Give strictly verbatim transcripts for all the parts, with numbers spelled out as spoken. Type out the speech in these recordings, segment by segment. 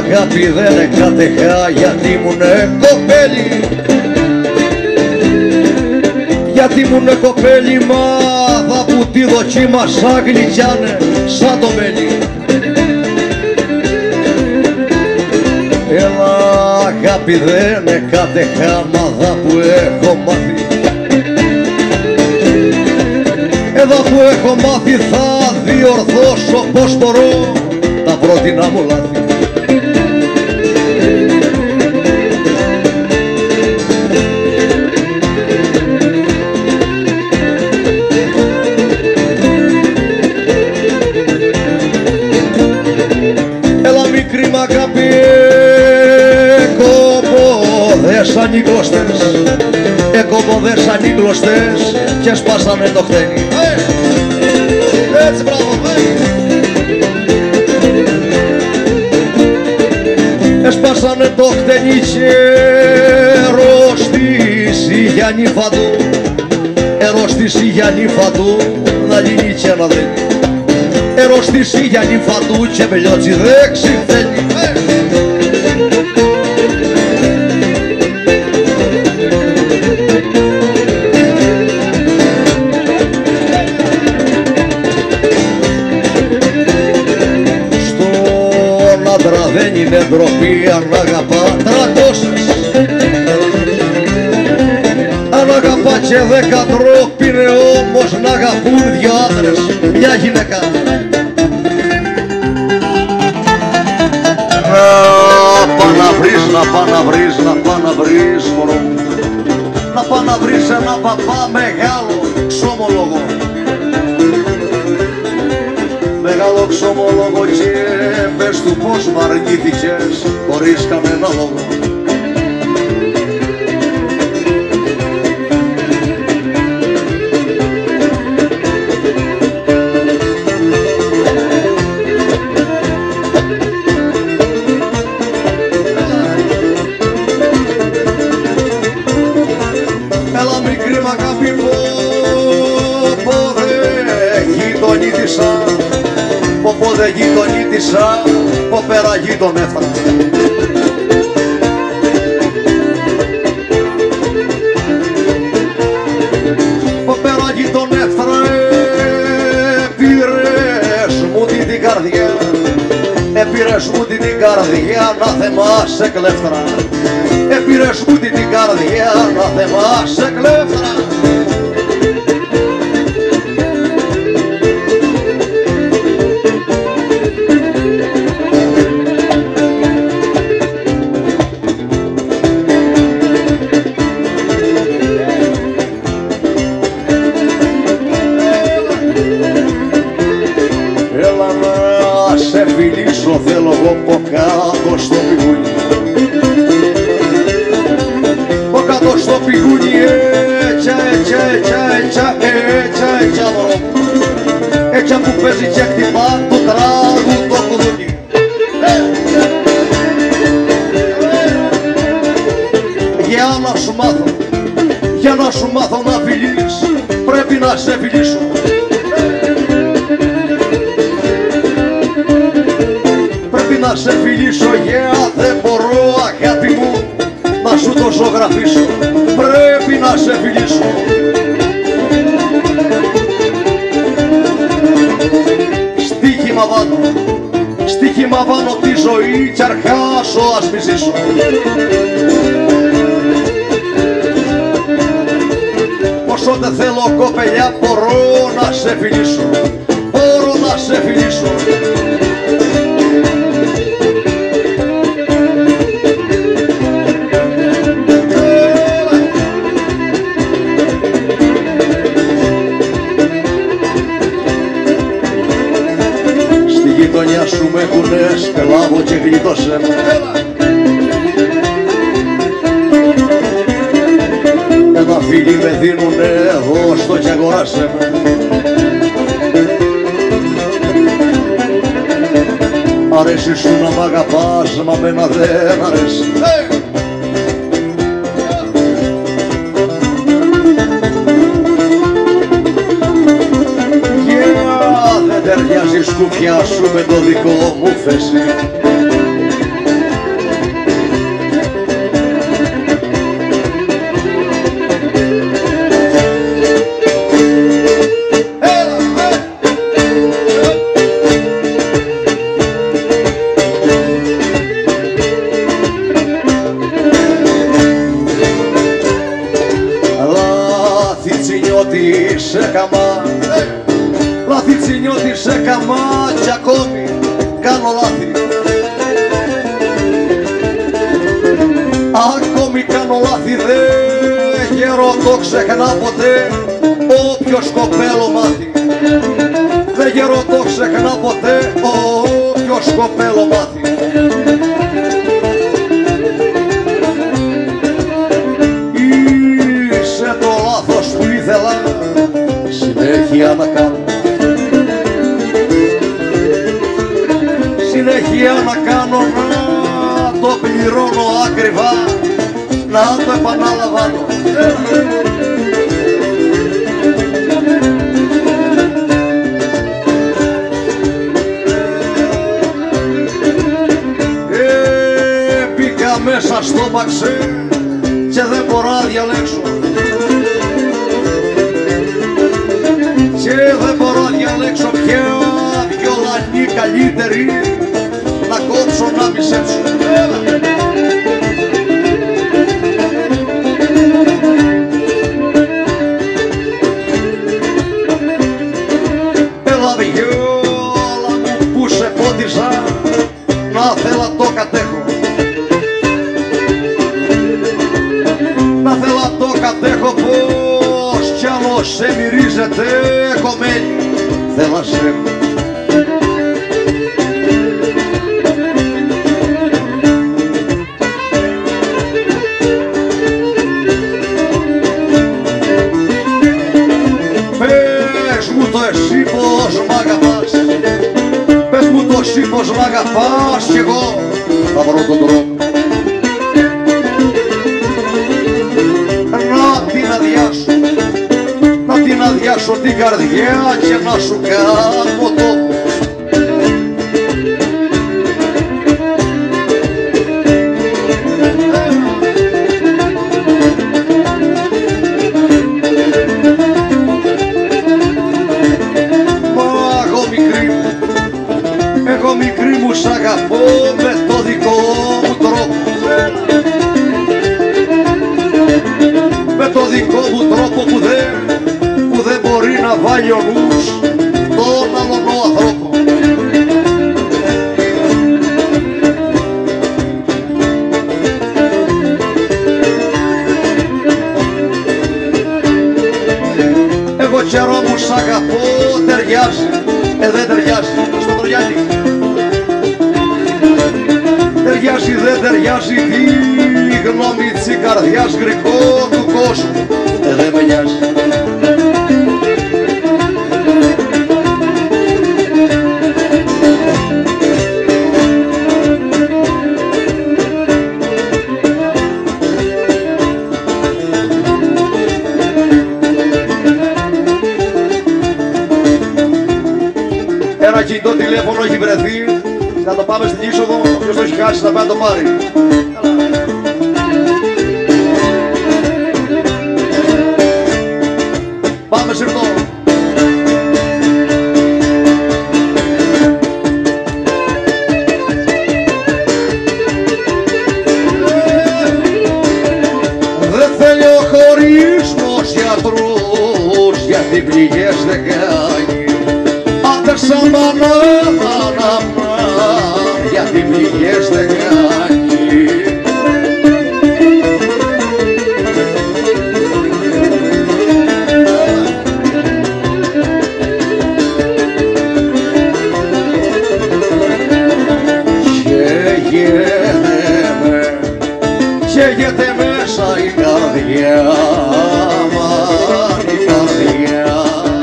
αγάπη δεν κατεχά γιατί ήμουνε κοπέλι, γιατί ήμουνε κοπέλι μάδα που τη δοκίμασα γλυκιάνε σαν το μέλι. Έλα αγάπη δεν κατεχά μάδα που έχω μάθει, εδώ που έχω μάθει θα διορθώσω πως μπορώ τα πρότεινα μου λάθη. Έλα μικρή μ' αγάπη, εκόποδες σαν οι κλωστές, εκόποδες σαν οι κλωστές και σπάσανε το χτένι. Έτσι μπράβο, έσπασανε το χτένι και ερώστηση για νύφατου, ερώστηση για νύφατου να λύνει και να δένει, ερώστηση για νύφατου και μπελιότσι δεν ξυφθένει. Δεν είναι ντροπή αν αγαπά τρακόσες, αν αγαπά και δέκα τρόποι είναι όμως να αγαπούν δυο άντρες μια γυναίκα. Να πά να βρεις, να πά να βρεις, να πά να βρεις μωρό μου, να πά να βρεις ένα παπά μεγάλο ξομολόγο, μεγάλο ξομολόγο και πες του πως μ' αρνήθηκες χωρίς κανένα λόγο. Έλα μικρή μ' αγάπη πω, πω δε γειτονίτησα, πω πω δε γειτονίτησα, πω πέρα γειτονέφρα. Πω πέρα γειτονέφρα, πήρες μου την καρδιά, επήρες μου την καρδιά να θεμάσαι κλέφτρα, επήρες μου την καρδιά να θεμάσαι κλέφτρα. Θέλω εγώ πω κάτω στο πηγούνι, πω κάτω στο πηγούνι, έτσι, έτσι, έτσι, έτσι, έτσι, έτσι, μωρό μου, έτσι που παίζει και χτυπά το τράγου το κουδούνι. Για να σου μάθω, για να σου μάθω να φιλείς, πρέπει να σε φιλήσω. Να σε φιλήσω, yeah, δεν μπορώ αγάπη μου να σου το ζωγραφίσω, πρέπει να σε φιλήσω. Στοίχημα βάνω, στοίχημα βάνω τη ζωή κι αρχάσω ας μη ζήσω. Όσο δεν θέλω κοπελιά μπορώ να σε φιλήσω, μπορώ να σε φιλήσω. Γειτονιά σου με έχουνε σκλάβο και γλιτώσε με. Ένα φίλι με δίνουνε δώστο και αγοράσε με. Αρέσει σου να μ' αγαπάς, μα μένα δεν αρέσει. Ταιριάζει η σκουφιά σου με το δικό μου θέση. τσινιώτη σε καμά, λάθη τσινιώτη σε καμά κι ακόμη κάνω λάθη. Ακόμη κάνω λάθη, δε γέρο το ξεχνά ποτέ όποιος κοπέλο μάθει. Δε γέρο το ξεχνά ποτέ όποιος κοπέλο μάθει. Είσαι το λάθος που ήθελα συνέχεια να κάνω, συνέχεια να κάνω, να το πληρώνω ακριβά, να το επαναλαμβάνω. Ε, μπήκα μέσα στο μπαξέ και δεν μπορώ να διαλέξω, και δεν μπορώ να διαλέξω ποια βιολανή καλύτερη να κόψω να μισέψω. Έλα βιόλα μου που σε πόντιζα, να θέλα το κατέχω, να θέλα το κατέχω, πως κι άλλο σε μυρίζεται κομμένη, θέλα σε έχω. Εσύ πως μ' αγαπάς κι εγώ θα βρω τον τρόπο να την αδειάσω, να την αδειάσω την καρδιά και να σου κάνω τόπο. Εγώ μικρή μου σ' αγαπώ με το δικό μου τρόπο, με το δικό μου τρόπο που δεν, που δεν μπορεί να βάλει ο νους τον άλλον ανθρώπο. Εγώ καιρό μου σ' αγαπώ, ταιριάζει, ε δεν ταιριάζει, στο ταιριάζει. Ταιριάζει, δεν ταιριάζει, τη γνώμη της καρδιάς γρικό του κόσμου, ε, δεν με νοιάζει. Ένα κινητό τηλέφωνο έχει βρεθεί, να το πάμε στην είσοδο, όποιος το έχει χάσει να πάει να το πάρει. Πάμε συρτό. Δεν θέλει ο χωρισμός γιατρούς, γιατί πληγές δεν κάνει. Άντε σαν μάνα, μάνα, γιατί πληγές δεν κάνει. Καίγεται μέσα η καρδιά, μαν η καρδιά.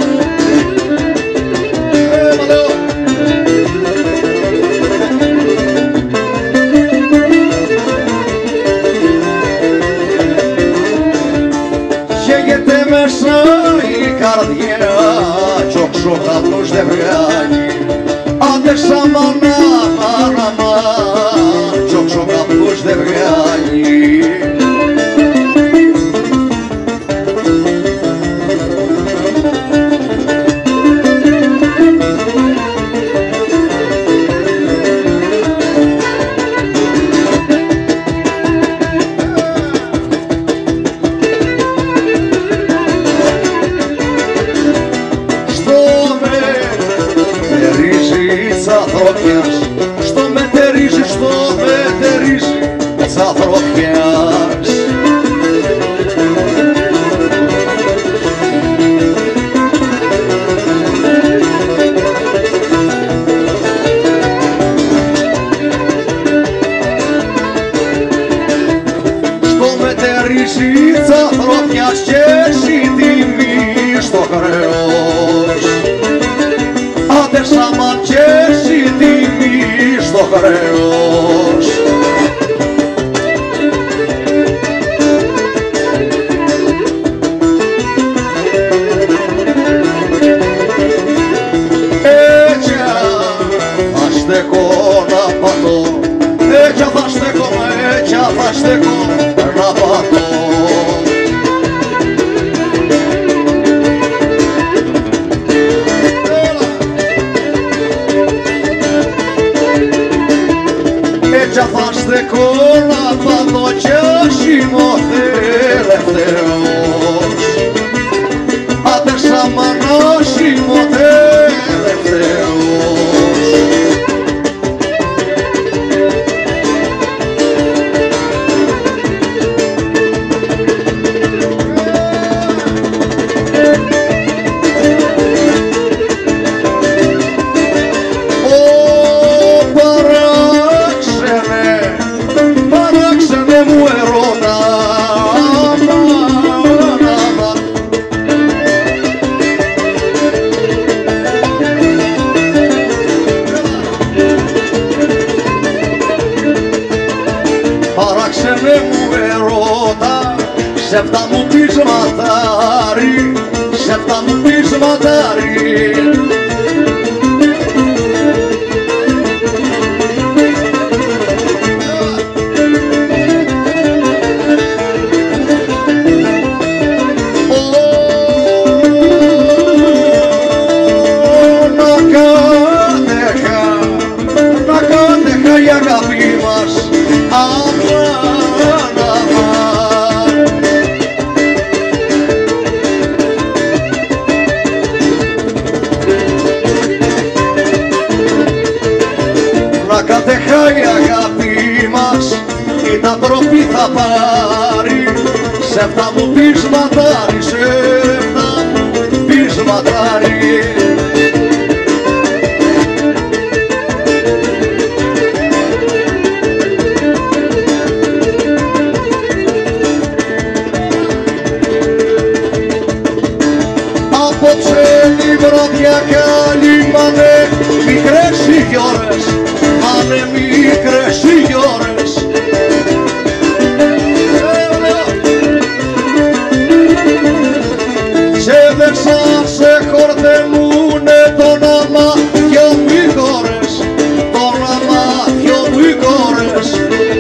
Καίγεται μέσα η καρδιά κι ο ξοχαπνός δεν βγάλει. Άντε σαν μάνα, μάνα, μάνα κι ο ξοχαπνός δεν βγάλει. ανθρωπιάς, στο μετερίζει, στο μετερίζει της ανθρωπιάς. Στο μετερίζει της ανθρωπιάς και εσύ τιμή στο χρέος. Άντε σαμάν και εσύ τιμή στο χρέος. Έτσι θα στεκώ να πατώ, έτσι θα στεκώ, έτσι θα στεκώ να πατώ. Έτσι θα στεκώ να πατώ κι όχι είμαι ελεύθερος. Άντε σαμανός είμαι ελεύθερος. Παράξενε μου ερώτα, σεφτά μου πεις ματάρι, σεφτά μου πεις ματάρι. Να κατέχα, να κατέχα η αγάπη μας. Να κατεχάει η αγάπη μας, η τα τροπή θα πάρει. Σε αυτά μου πεις ματάρι, σε αυτά μου πεις ματάρι. Απόψε η βραδιά καλή, μάνε μικρές οι ώρες, μάνε μικρές οι ώρες. Σε δεξά σε χορτεμούνε τον αμάθιο μου οι χώρες, τον αμάθιο μου οι χώρες.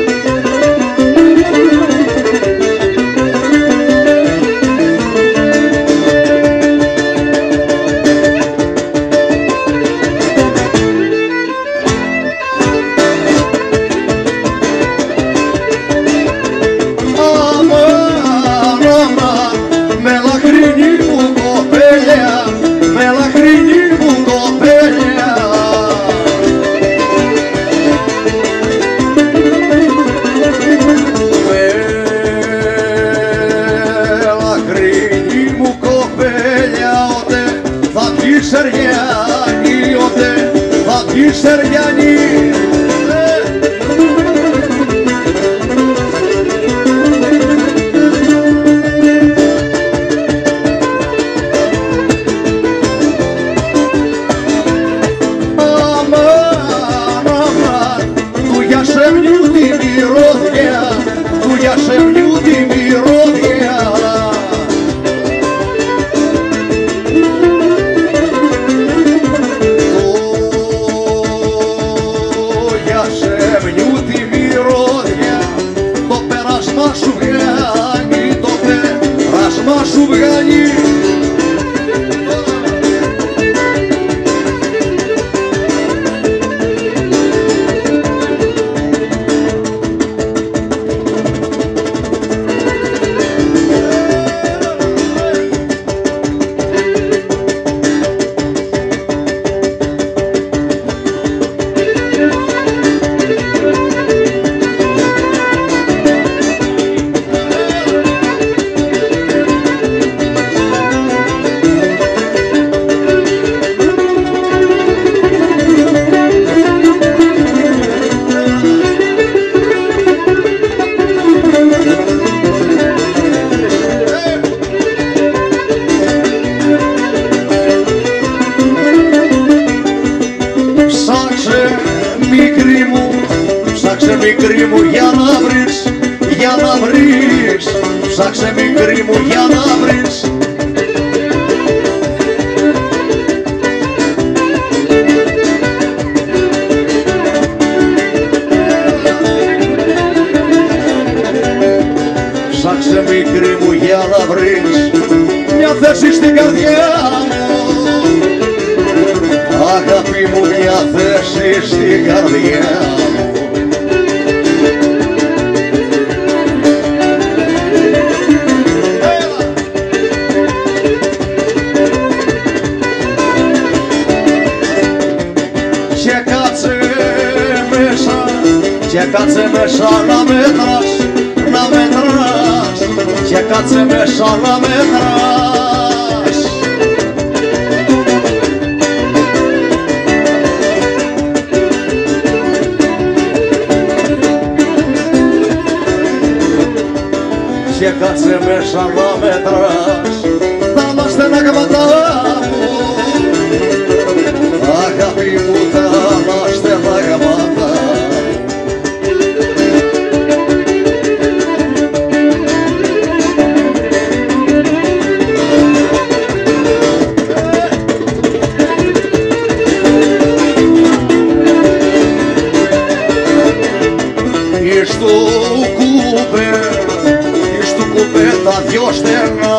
Σεριάνι, ότε θα πει Σεριάνι. Αμάν, αμάν, του για σεμνιού τη μυρωδιά, του για σεμνιού τη μυρωδιά. Σου βγάνει, το περάσμα σου βγάνει. μικρή μου για να βρεις, για να βρεις. Ψάξε μικρή μου για να βρεις. Ψάξε μικρή μου για να βρεις μια θέση στην καρδιά μου. Αγάπη μου μια θέση στην καρδιά μου. Και κάτσε μέσα, και κάτσε μέσα να μετράς, να μετράς, και κάτσε μέσα να μετράς. Και κάτσε μέσα να μετράς τα μαστένα γαματά μου. Αγάπη μου τα μαστένα γαματά. Εις του κούπε, εις του κούπε τα δυο στενά.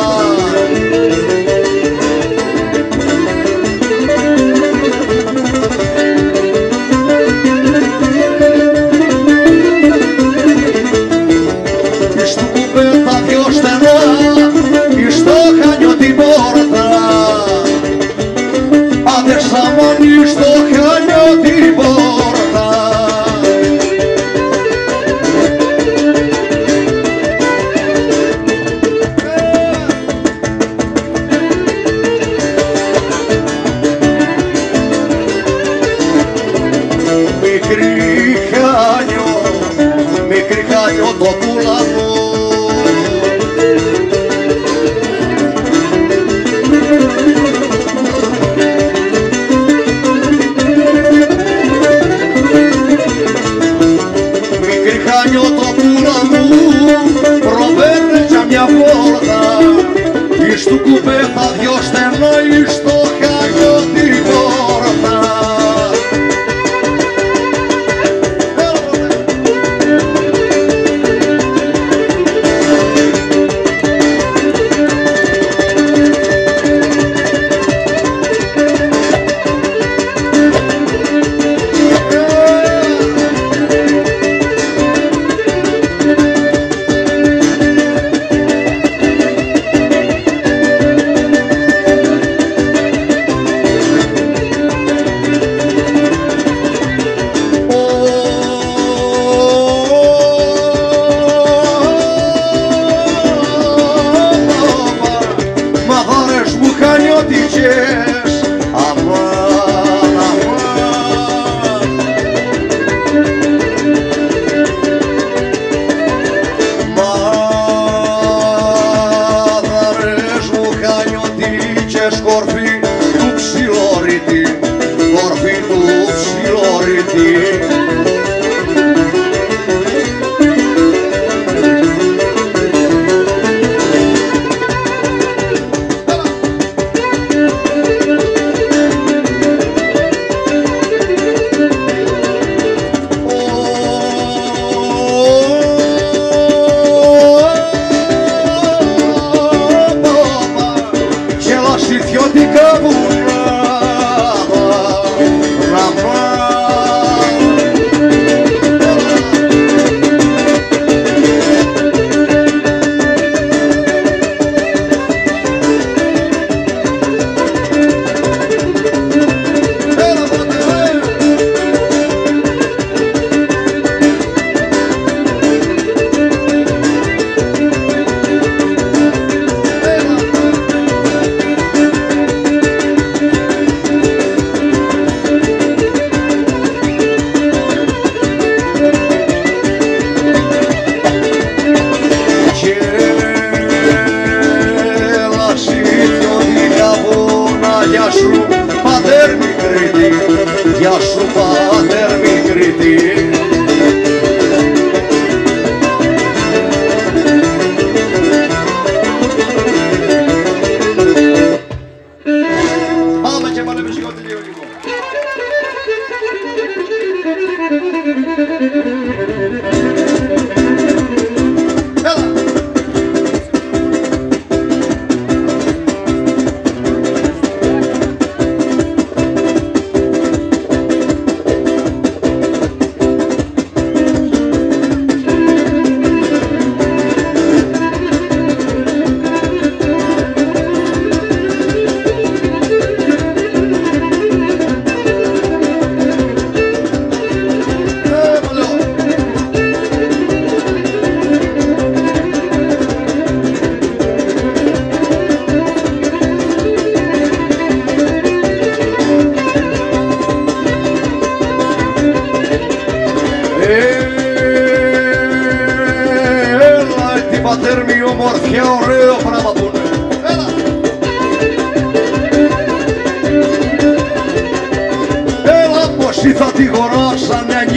Εις του κούπε τα δυο στενά, εις το χανιό την πόρτα. Άντε σαμάνι στο χανιό την πόρτα. Μικρή χάνιο, μικρή χάνιο το πουλά μου. Μικρή χάνιο το πουλά μου, προβαίνε για μια βόρτα. Εις του κουπέ τα δυο στενά, εις το χάνιο την πόρτα. Σκορφή του ψιλόρητη, σκορφή του ψιλόρητη. Και λασιθιώτικα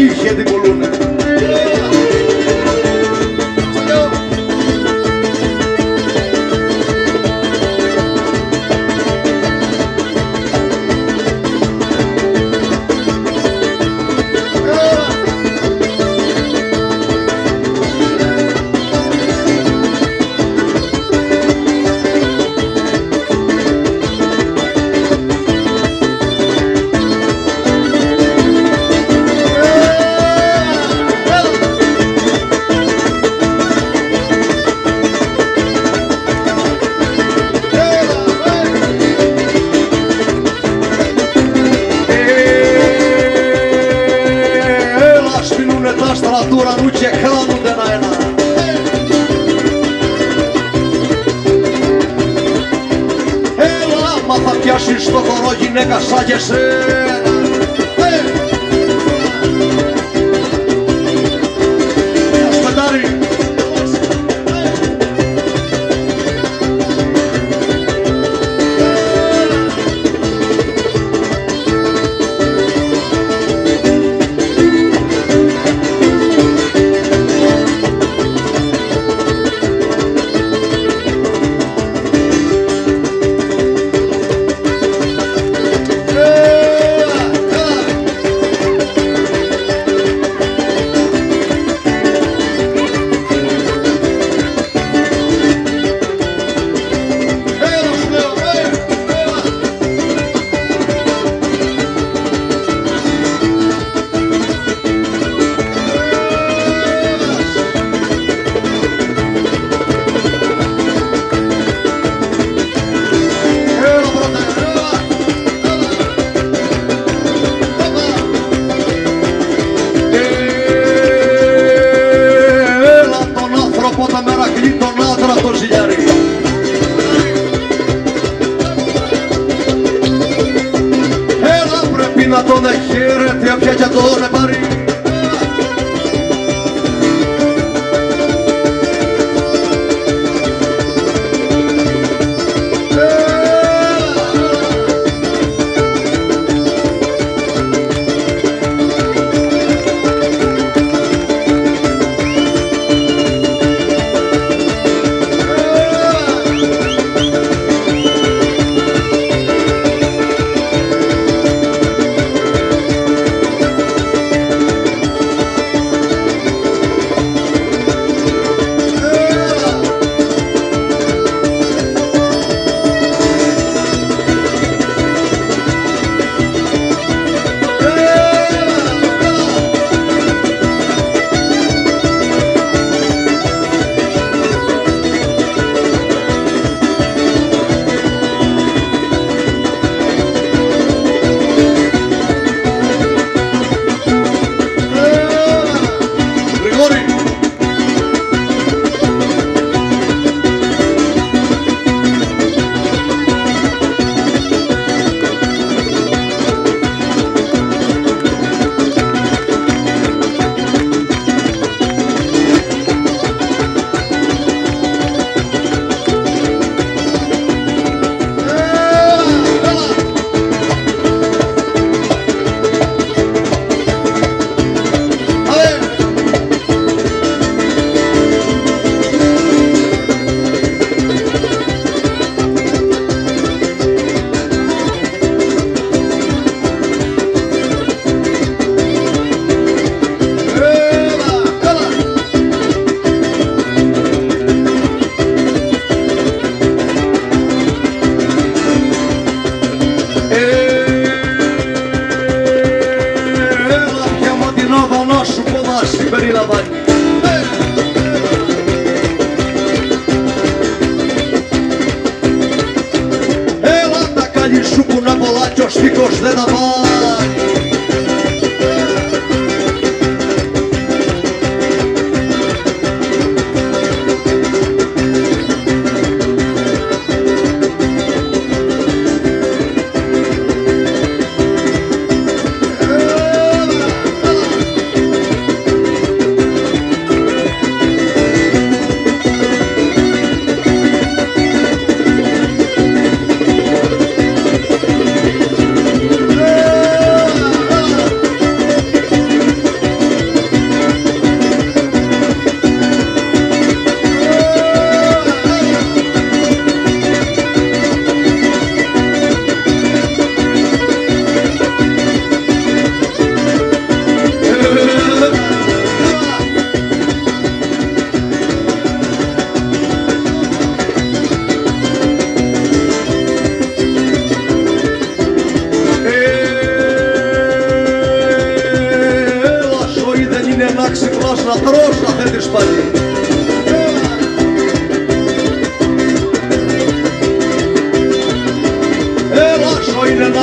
είχε την πουλούνε. Staratura nu ce hranul de la ena. Ela, mata piași što korogi neka sađe sena. Gospodari.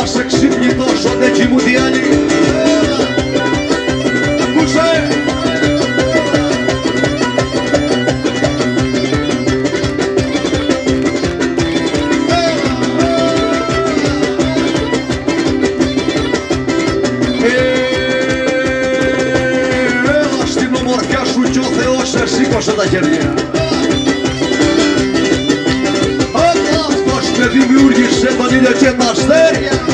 nasze krzywni to żadne ci mudiani. Muszę! Și coșa chernia. A nas baš ne bi mi urgi še da ni da će naš terja.